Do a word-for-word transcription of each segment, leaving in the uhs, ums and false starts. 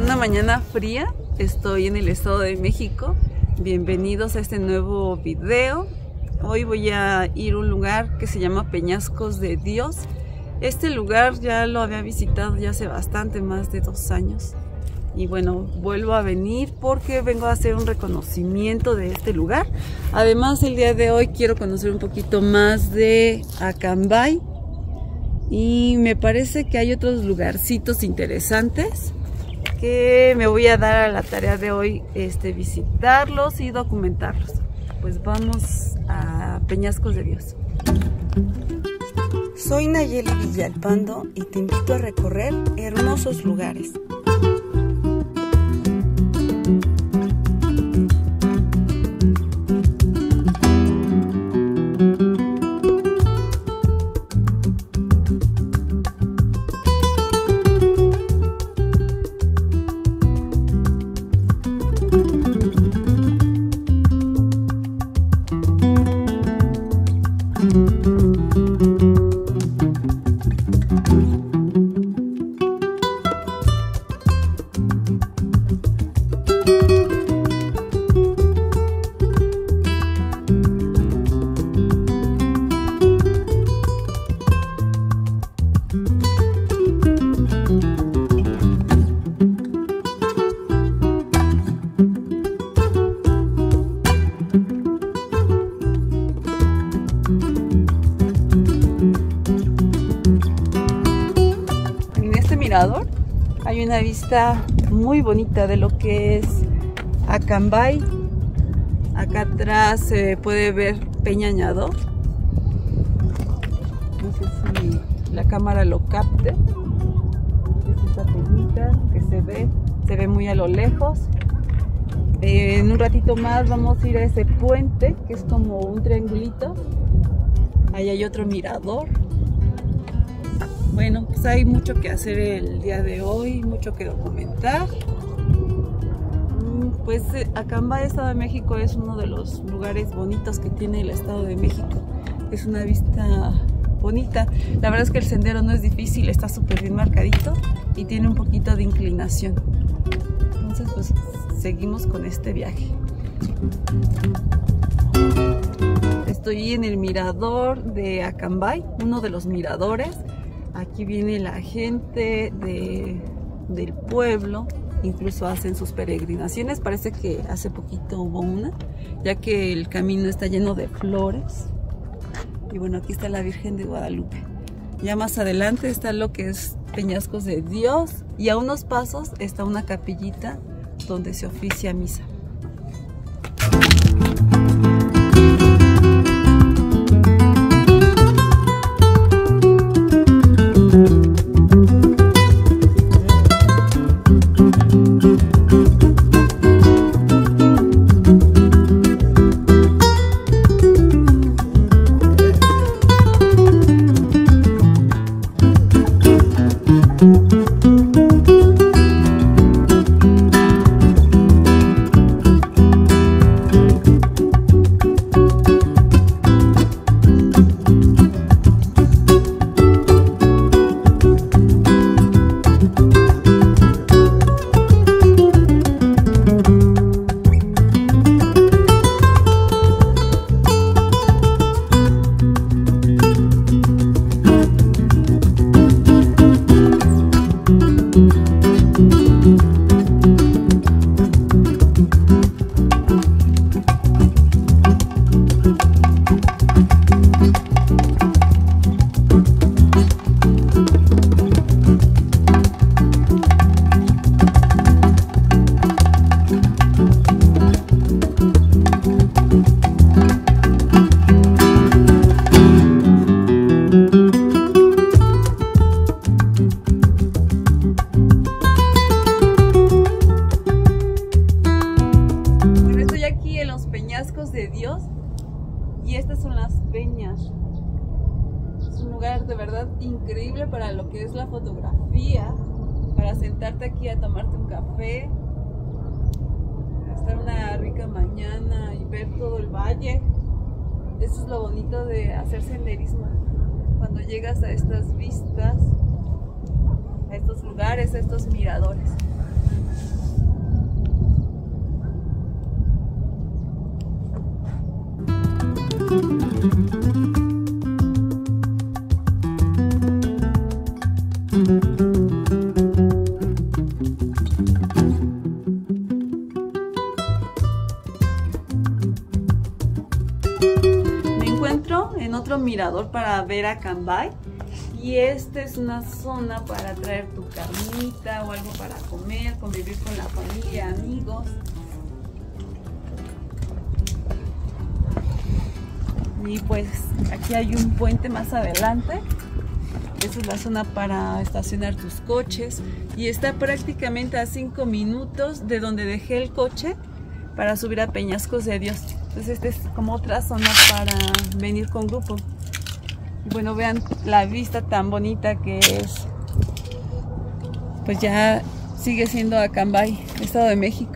Una mañana fría, estoy en el Estado de México. Bienvenidos a este nuevo video. Hoy voy a ir a un lugar que se llama Peñascos de Dios. Este lugar ya lo había visitado ya hace bastante, más de dos años. Y bueno, vuelvo a venir porque vengo a hacer un reconocimiento de este lugar. Además, el día de hoy quiero conocer un poquito más de Acambay. Y me parece que hay otros lugarcitos interesantes que me voy a dar a la tarea de hoy este, visitarlos y documentarlos. Pues vamos a Peñascos de Dios. Soy Nayeli Villalpando y te invito a recorrer hermosos lugares. Hay una vista muy bonita de lo que es Acambay. Acá atrás se puede ver Peña Ñadó. No sé si la cámara lo capte. Es esa peñita que se ve, se ve muy a lo lejos. Eh, en un ratito más vamos a ir a ese puente que es como un triangulito. Ahí hay otro mirador. Bueno, pues hay mucho que hacer el día de hoy, mucho que documentar. Pues Acambay, Estado de México, es uno de los lugares bonitos que tiene el Estado de México. Es una vista bonita. La verdad es que el sendero no es difícil, está súper bien marcadito y tiene un poquito de inclinación. Entonces, pues seguimos con este viaje. Estoy en el mirador de Acambay, uno de los miradores. Aquí viene la gente de, del pueblo, incluso hacen sus peregrinaciones. Parece que hace poquito hubo una, ya que el camino está lleno de flores. Y bueno, aquí está la Virgen de Guadalupe. Ya más adelante está lo que es Peñascos de Dios y a unos pasos está una capillita donde se oficia misa. De Dios y estas son las peñas. Es un lugar de verdad increíble para lo que es la fotografía, para sentarte aquí a tomarte un café, estar una rica mañana y ver todo el valle. Eso es lo bonito de hacer senderismo, cuando llegas a estas vistas, a estos lugares, a estos miradores. En otro mirador para ver a Cambay, y esta es una zona para traer tu carnita o algo para comer, convivir con la familia, amigos. Y pues aquí hay un puente más adelante. Esa es la zona para estacionar tus coches y está prácticamente a cinco minutos de donde dejé el coche para subir a Peñascos de Dios. Entonces esta es como otra zona para venir con grupo. Y bueno, vean la vista tan bonita que es. Pues ya sigue siendo Acambay, Estado de México.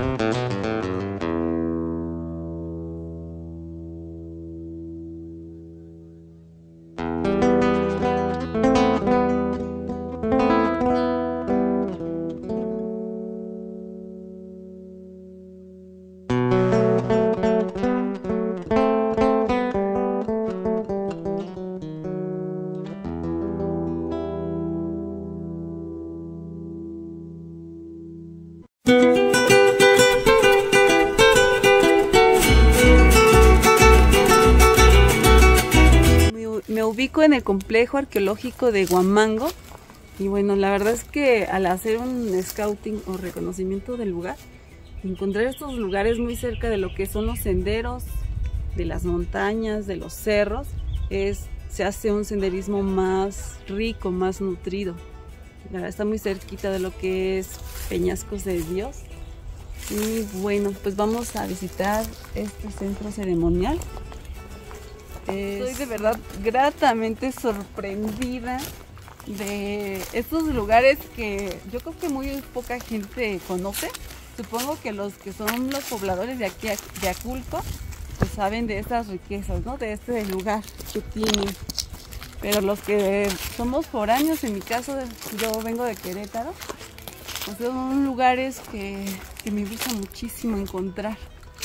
Me ubico en el complejo arqueológico de Huamango y bueno, la verdad es que al hacer un scouting o reconocimiento del lugar, encontrar estos lugares muy cerca de lo que son los senderos, de las montañas, de los cerros, es, se hace un senderismo más rico, más nutrido. La verdad está muy cerquita de lo que es Peñascos de Dios. Y bueno, pues vamos a visitar este centro ceremonial. Estoy de verdad gratamente sorprendida de estos lugares que yo creo que muy poca gente conoce. Supongo que los que son los pobladores de aquí de Aculco pues saben de estas riquezas, ¿no? De este lugar que tienen. Pero los que somos foráneos, en mi caso yo vengo de Querétaro, pues son lugares que, que me gusta muchísimo encontrar.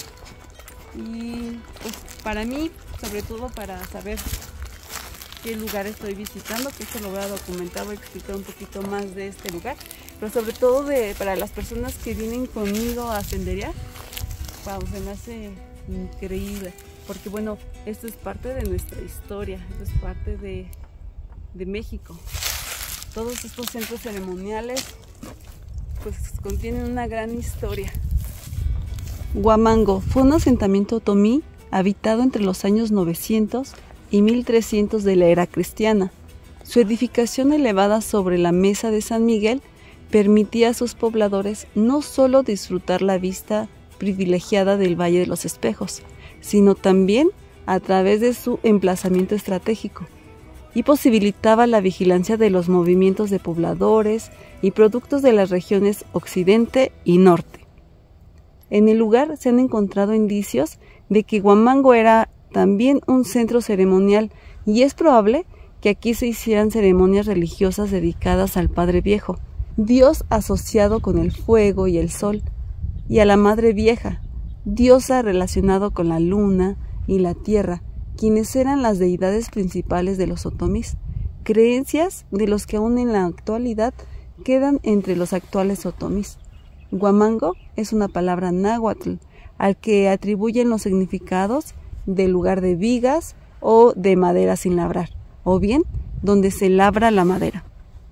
Y pues para mí, sobre todo para saber qué lugar estoy visitando, que esto lo voy a documentar, voy a explicar un poquito más de este lugar, pero sobre todo de, para las personas que vienen conmigo a senderear, wow, se me hace increíble, porque bueno, esto es parte de nuestra historia, esto es parte de, de México. Todos estos centros ceremoniales pues contienen una gran historia. Huamango fue un asentamiento otomí habitado entre los años novecientos y mil trescientos de la era cristiana. Su edificación elevada sobre la mesa de San Miguel permitía a sus pobladores no solo disfrutar la vista privilegiada del Valle de los Espejos, sino también a través de su emplazamiento estratégico, y posibilitaba la vigilancia de los movimientos de pobladores y productos de las regiones occidente y norte. En el lugar se han encontrado indicios de que Huamango era también un centro ceremonial y es probable que aquí se hicieran ceremonias religiosas dedicadas al Padre Viejo, dios asociado con el fuego y el sol, y a la Madre Vieja, diosa relacionado con la luna y la tierra, quienes eran las deidades principales de los otomís, creencias de los que aún en la actualidad quedan entre los actuales otomís. Huamango es una palabra náhuatl al que atribuyen los significados de lugar de vigas o de madera sin labrar, o bien donde se labra la madera.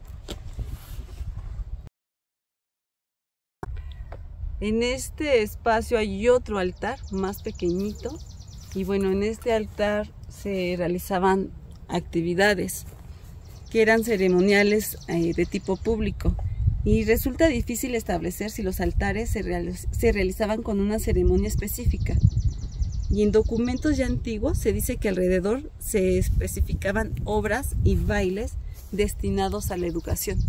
En este espacio hay otro altar más pequeñito y bueno, en este altar se realizaban actividades que eran ceremoniales eh, de tipo público. Y resulta difícil establecer si los altares se, real, se realizaban con una ceremonia específica. Y en documentos ya antiguos se dice que alrededor se especificaban obras y bailes destinados a la educación.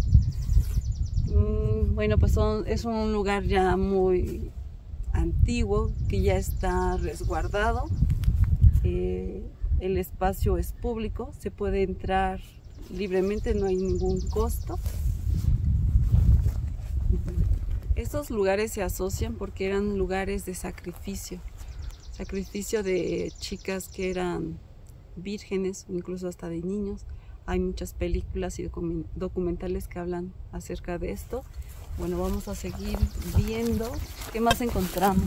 Bueno, pues son, es un lugar ya muy antiguo que ya está resguardado. Eh, el espacio es público, se puede entrar libremente, no hay ningún costo. Estos lugares se asocian porque eran lugares de sacrificio, sacrificio de chicas que eran vírgenes o incluso hasta de niños. Hay muchas películas y documentales que hablan acerca de esto. Bueno, vamos a seguir viendo qué más encontramos.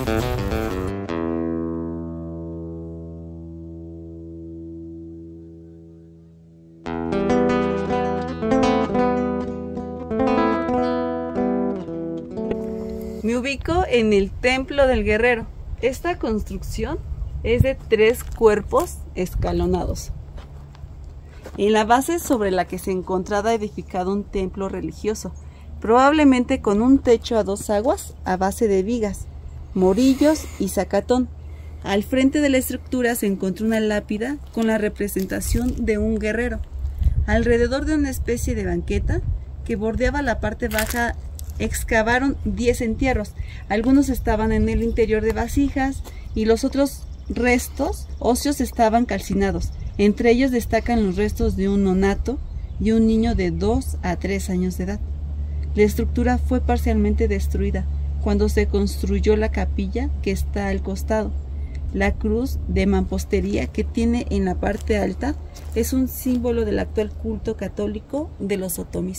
Me ubico en el Templo del Guerrero. Esta construcción es de tres cuerpos escalonados. En la base sobre la que se encontraba edificado un templo religioso, probablemente con un techo a dos aguas a base de vigas, morillos y zacatón. Al frente de la estructura se encontró una lápida con la representación de un guerrero. Alrededor de una especie de banqueta que bordeaba la parte baja excavaron diez entierros. Algunos estaban en el interior de vasijas y los otros restos óseos estaban calcinados. Entre ellos destacan los restos de un nonato y un niño de dos a tres años de edad. La estructura fue parcialmente destruida cuando se construyó la capilla que está al costado. La cruz de mampostería que tiene en la parte alta es un símbolo del actual culto católico de los otomís.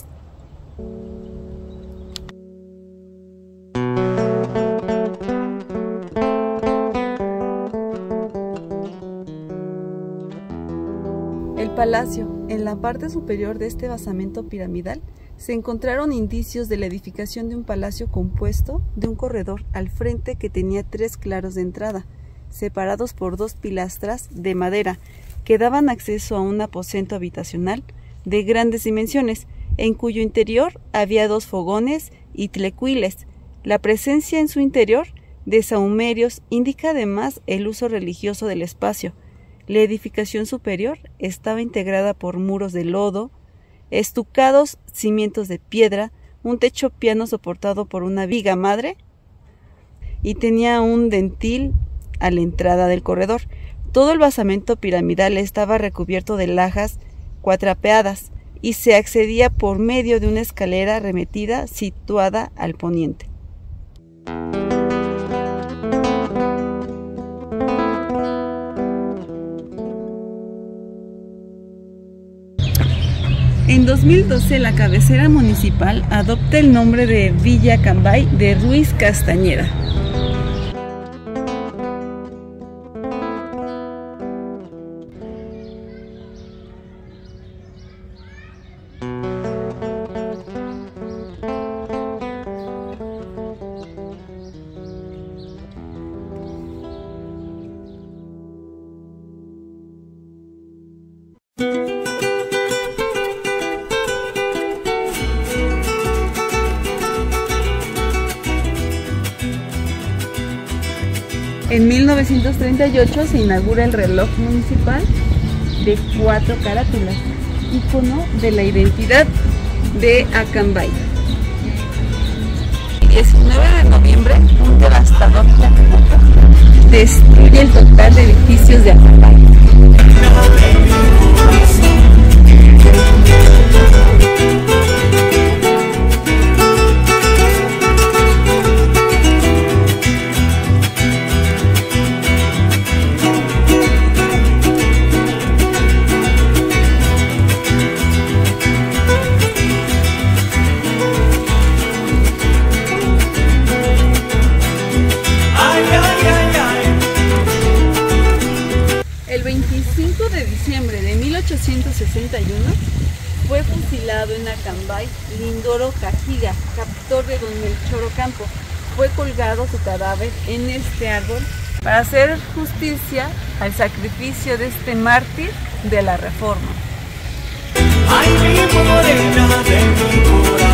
El palacio. En la parte superior de este basamento piramidal se encontraron indicios de la edificación de un palacio compuesto de un corredor al frente que tenía tres claros de entrada, separados por dos pilastras de madera que daban acceso a un aposento habitacional de grandes dimensiones, en cuyo interior había dos fogones y tlecuiles. La presencia en su interior de sahumerios indica además el uso religioso del espacio. La edificación superior estaba integrada por muros de lodo, estucados cimientos de piedra, un techo piano soportado por una viga madre y tenía un dentil a la entrada del corredor. Todo el basamento piramidal estaba recubierto de lajas cuatrapeadas y se accedía por medio de una escalera arremetida situada al poniente. En dos mil doce, la cabecera municipal adopta el nombre de Villa Acambay de Ruiz Castañeda. En mil novecientos treinta y ocho se inaugura el reloj municipal de cuatro carátulas, ícono de la identidad de Acambay. El diecinueve de noviembre, un devastador terremoto destruye el total de edificios de Acambay. El veinticinco de diciembre de mil ochocientos sesenta y uno fue fusilado en Acambay Lindoro Cajiga, captor de don Melchor Ocampo. Fue colgado su cadáver en este árbol para hacer justicia al sacrificio de este mártir de la Reforma. Ay, mi morena de mi corazón.